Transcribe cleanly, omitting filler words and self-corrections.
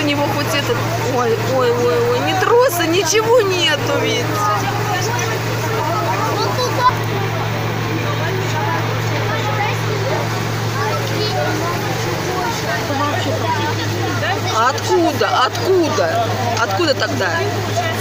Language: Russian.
у него хоть этот... Ой, ой, ой, ой, ни троса, ничего нету ведь. А откуда? Откуда? Откуда тогда?